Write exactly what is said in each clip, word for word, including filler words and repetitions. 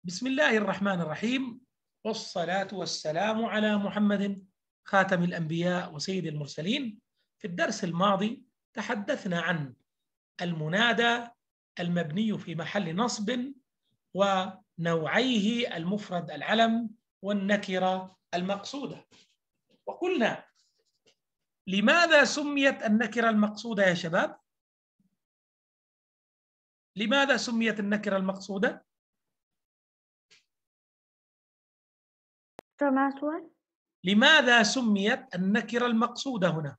بسم الله الرحمن الرحيم، والصلاة والسلام على محمد خاتم الأنبياء وسيد المرسلين. في الدرس الماضي تحدثنا عن المنادى المبني في محل نصب ونوعيه المفرد العلم والنكرة المقصودة، وقلنا لماذا سميت النكرة المقصودة يا شباب؟ لماذا سميت النكرة المقصودة؟ مع سؤال. لماذا سميت النكرة المقصودة هنا؟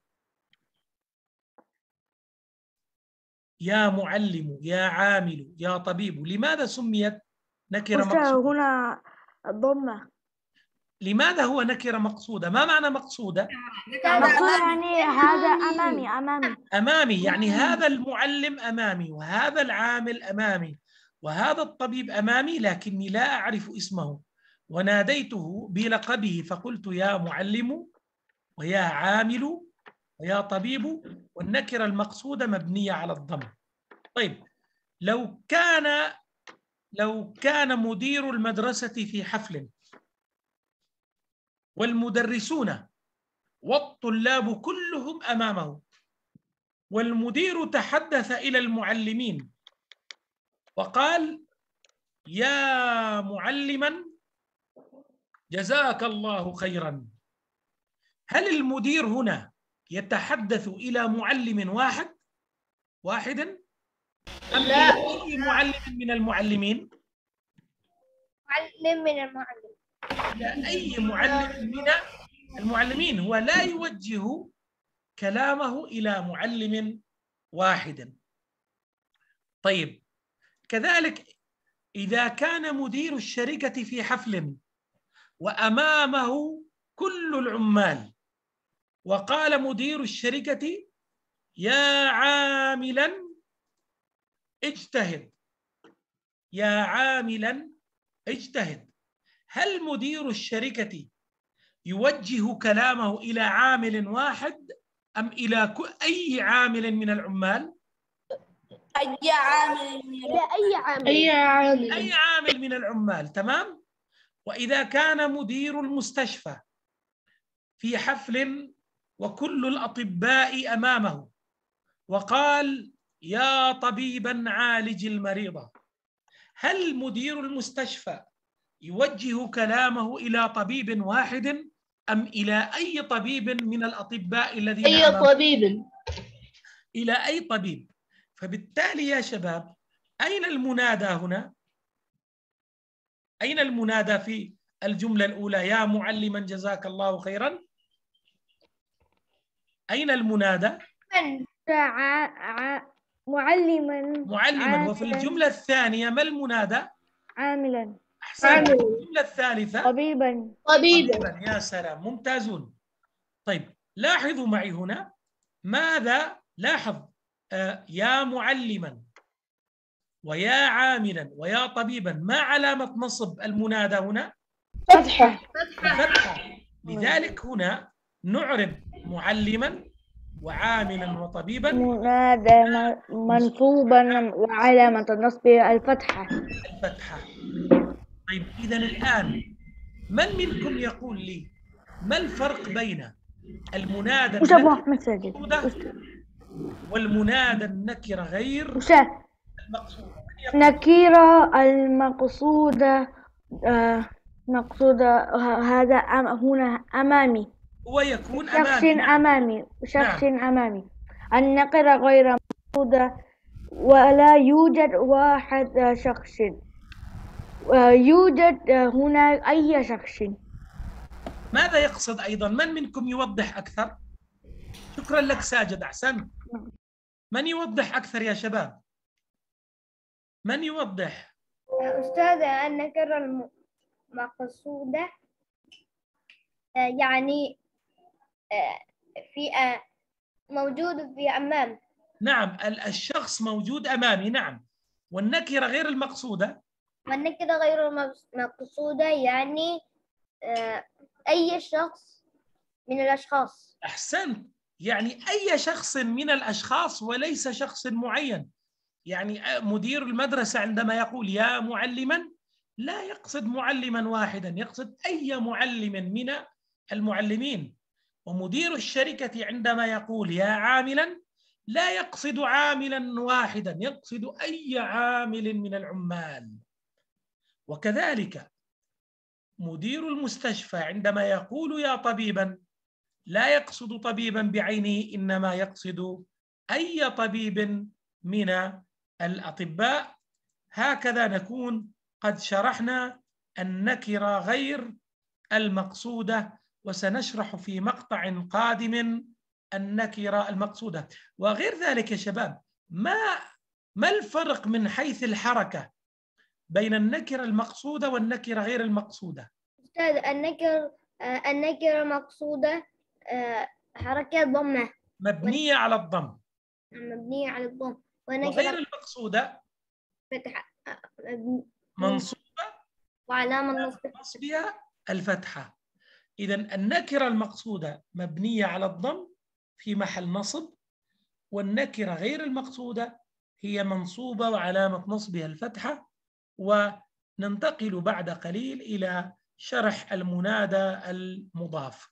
يا معلم، يا عامل، يا طبيب، لماذا سميت نكرة مقصودة؟ هنا الضمة. لماذا هو نكرة مقصودة؟ ما معنى مقصودة؟ مقصود يعني هذا أمامي أمامي أمامي، يعني هذا المعلم أمامي، وهذا العامل أمامي، وهذا الطبيب أمامي، لكني لا أعرف اسمه، وناديته بلقبه فقلت يا معلم ويا عامل ويا طبيب، والنكرة المقصودة مبنية على الضم. طيب، لو كان لو كان مدير المدرسة في حفل والمدرسون والطلاب كلهم أمامه، والمدير تحدث إلى المعلمين وقال يا معلما جزاك الله خيرا، هل المدير هنا يتحدث إلى معلم واحد واحد أم لا. إلى أي معلم من المعلمين؟ معلم من المعلم. إلى أي معلم من المعلمين، هو لا يوجه كلامه إلى معلم واحد. طيب، كذلك إذا كان مدير الشركة في حفل وأمامه كل العمال، وقال مدير الشركة يا عاملا اجتهد، يا عاملا اجتهد، هل مدير الشركة يوجه كلامه إلى عامل واحد أم إلى أي عامل من العمال؟ أي عامل من إلى أي عامل أي عامل أي عامل من العمال، تمام؟ وإذا كان مدير المستشفى في حفل وكل الأطباء أمامه وقال يا طبيبا عالج المريضة، هل مدير المستشفى يوجه كلامه إلى طبيب واحد أم إلى أي طبيب من الأطباء الذين أي أمامه؟ طبيب. إلى أي طبيب. فبالتالي يا شباب، أين المنادى هنا؟ أين المنادى في الجملة الأولى يا معلما جزاك الله خيرا؟ أين المنادى؟ من معلما معلما. وفي الجملة الثانية ما المنادى؟ عاملا. أحسنت. الجملة الثالثة طبيبا. طبيبا. يا سلام، ممتازون. طيب، لاحظوا معي هنا ماذا لاحظ. آه يا معلما ويا عاملا ويا طبيبا، ما علامة نصب المنادى هنا؟ فتحة. فتحة. لذلك هنا نعرب معلما وعاملا وطبيبا منادى منصوبا وعلامة النصب الفتحة. الفتحة. طيب، إذن الآن من منكم يقول لي ما الفرق بين المنادى المقصودة والمنادى النكرة غير المقصودة؟ نكرة المقصودة آه مقصودة هذا أم هنا أمامي، هو يكون شخص أمامي. نعم. أمامي شخص نعم. أمامي. النكرة غير مقصودة ولا يوجد واحد شخص، يوجد هنا أي شخص. ماذا يقصد أيضا؟ من منكم يوضح أكثر؟ شكرا لك ساجد، أحسن. من يوضح أكثر يا شباب؟ من يوضح؟ أستاذة، النكرة المقصودة يعني في موجود في أمام. نعم، الشخص موجود أمامي. نعم. والنكرة غير المقصودة؟ والنكرة غير المقصودة يعني أي شخص من الأشخاص. أحسنت، يعني أي شخص من الأشخاص وليس شخص معين. يعني مدير المدرسة عندما يقول يا معلما لا يقصد معلما واحدا، يقصد أي معلم من المعلمين. ومدير الشركة عندما يقول يا عاملا لا يقصد عاملا واحدا، يقصد أي عامل من العمال. وكذلك مدير المستشفى عندما يقول يا طبيبا لا يقصد طبيبا بعينه، إنما يقصد أي طبيب من الأطباء. هكذا نكون قد شرحنا النكرة غير المقصودة، وسنشرح في مقطع قادم النكرة المقصودة. وغير ذلك يا شباب، ما ما الفرق من حيث الحركة بين النكرة المقصودة والنكرة غير المقصودة؟ أستاذ، النكر آه، النكرة المقصودة آه، حركة ضمة مبنية على الضم، مبنية على الضم، وغير ونكرة المقصودة فتحة آه، مبني- منصوبة وعلامة النصب نصبها الفتحة. إذا النكرة المقصودة مبنية على الضم في محل نصب، والنكرة غير المقصودة هي منصوبة وعلامة نصبها الفتحة. وننتقل بعد قليل إلى شرح المنادى المضاف.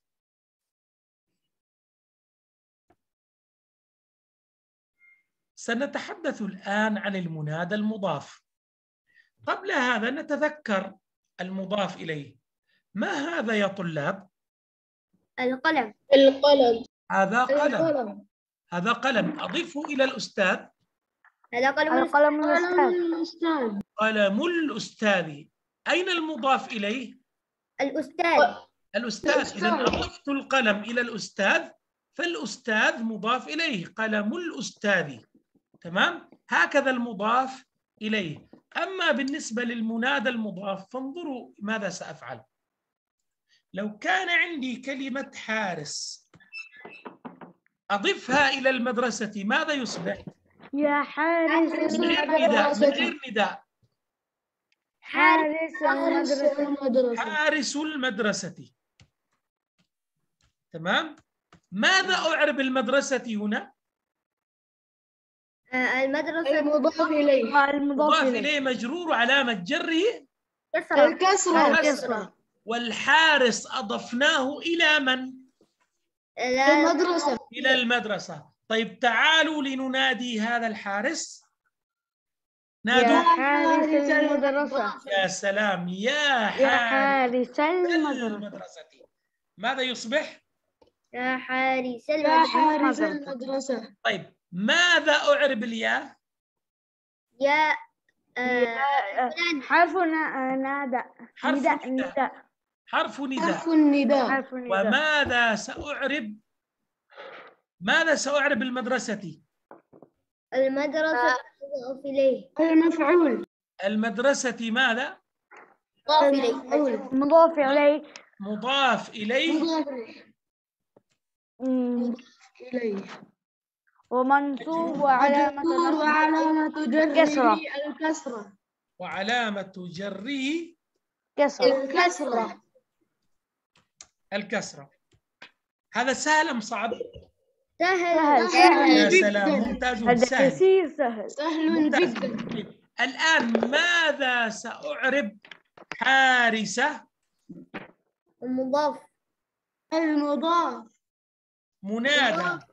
سنتحدث الآن عن المنادى المضاف. قبل هذا نتذكر المضاف إليه. ما هذا يا طلاب؟ القلم. القلم. هذا قلم. القلم. هذا قلم. أضيفه إلى الأستاذ. هذا قلم القلم الأستاذ. الأستاذ. قلم الأستاذ. أين المضاف إليه؟ الأستاذ. الأستاذ. إذن أضفت القلم إلى الأستاذ، فالأستاذ مضاف إليه، قلم الأستاذ. تمام؟ هكذا المضاف إليه. أما بالنسبة للمنادى المضاف فانظروا ماذا سأفعل. لو كان عندي كلمة حارس أضفها إلى المدرسة، ماذا يصبح؟ يا حارس من غير نداء، من غير نداء. حارس المدرسة. حارس المدرسة. تمام؟ ماذا أعرب المدرسة هنا؟ آه، المدرسة المضاف إليه. المضاف إليه إليه مجرور، علامة جره كسرة. الكسرة. الكسرة. والحارس أضفناه إلى من؟ لا. المدرسة. إلى المدرسة. طيب تعالوا لننادي هذا الحارس. يا نادوا. حارس المدرسة. يا سلام. يا يا حارس حارس المدرسة. المدرسة. ماذا يصبح؟ يا حارس يا المدرسة. حارس المدرسة. طيب ماذا أعرب الياء؟ يا آه، يا- حرف نا- نادى. حرف نداء نداء. نداء. حرف نداء. حرف النداء. حرف نداء. وماذا سأعرب؟ ماذا سأعرب المدرسة؟ المدرسة مضاف إليه. المفعول. المدرسة ماذا؟ مضاف إليه. المفعول. مضاف إليه. مضاف إليه. مضاف إليه. مم. مضاف إليه. ومنصوب وعلامة مجرور نصبه وعلامة جره كسرة. الكسرة. وعلامة جره كسرة. الكسرة. الكسرة. هذا سهل أم صعب؟ سهل. سهل. يا جداً. سلام، ممتازون. هذا سهل. كثير سهل. سهل ممتاز. جدا. طيب. الآن ماذا سأعرب حارسة؟ المضاف. المضاف. منادى.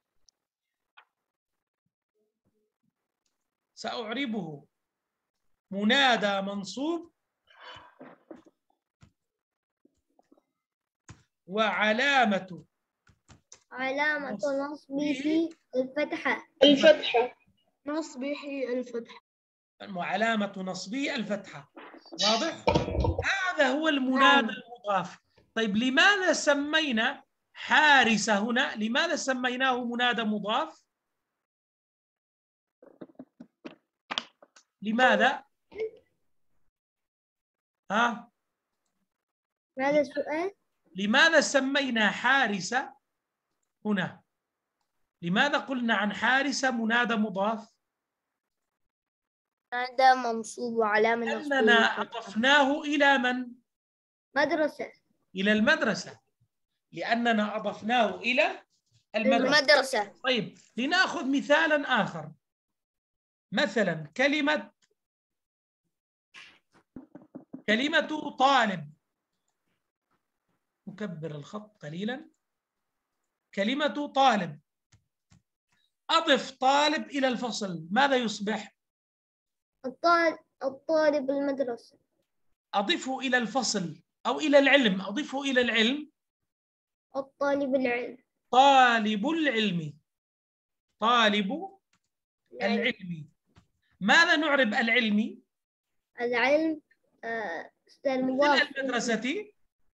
سأعربه منادى منصوب وعلامة علامة نصبه الفتحة. الفتحة. نصبه الفتحة. وعلامة نصبه الفتحة. واضح؟ هذا هو المنادى المضاف. طيب لماذا سمينا حارسة هنا؟ لماذا سميناه منادى مضاف؟ لماذا؟ ها؟ ماذا السؤال؟ لماذا سمينا حارسة هنا؟ لماذا قلنا عن حارسة منادى مضاف؟ هذا منصوب وعلامة نصبه أننا الفتحة. أضفناه إلى من؟ مدرسة. إلى المدرسة، لأننا أضفناه إلى المدرسة. المدرسة. طيب لنأخذ مثالا آخر. مثلا كلمة كلمة طالب، نكبر الخط قليلا. كلمة طالب، أضف طالب إلى الفصل، ماذا يصبح؟ الطالب الطالب المدرسة. أضفه إلى الفصل أو إلى العلم، أضفه إلى العلم. الطالب العلم. طالب العلم. طالب العلم. ماذا نعرب العلم؟ العلم آه، مثل مضاف المدرسة.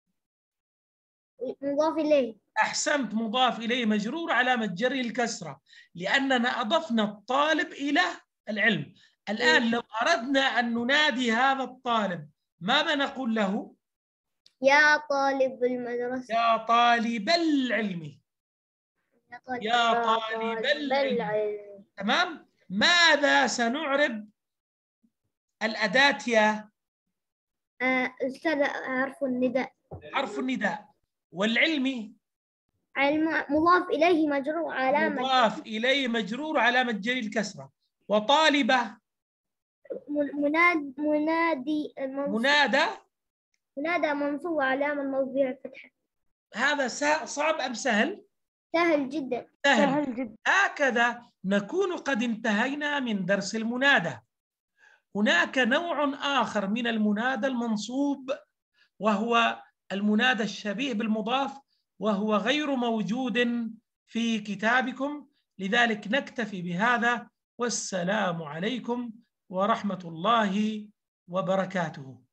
مضاف إليه. أحسنت، مضاف إليه مجرور علامة جره الكسرة، لأننا أضفنا الطالب إلى العلم. الآن لو أردنا أن ننادي هذا الطالب ماذا نقول له؟ يا طالب المدرسة. يا طالب العلم. يا طالب, يا طالب العلم. العلم. تمام؟ ماذا سنعرب الأداة يا؟ آه، أستاذ حرف النداء. حرف النداء. والعلم علم مضاف إليه مجرور علامة مضاف إليه مجرور علامة جر الكسرة. وطالبة مناد منادي منادى منادى منصوب علامة موضوع الفتحة. هذا صعب أم سهل؟ سهل جدا. سهل. سهل جدا. هكذا نكون قد انتهينا من درس المنادى. هناك نوع آخر من المنادى المنصوب، وهو المنادى الشبيه بالمضاف، وهو غير موجود في كتابكم، لذلك نكتفي بهذا، والسلام عليكم ورحمة الله وبركاته.